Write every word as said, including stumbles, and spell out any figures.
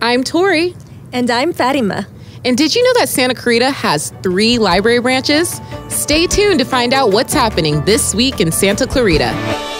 I'm Tori. And I'm Fatima. And did you know that Santa Clarita has three library branches? Stay tuned to find out what's happening this week in Santa Clarita.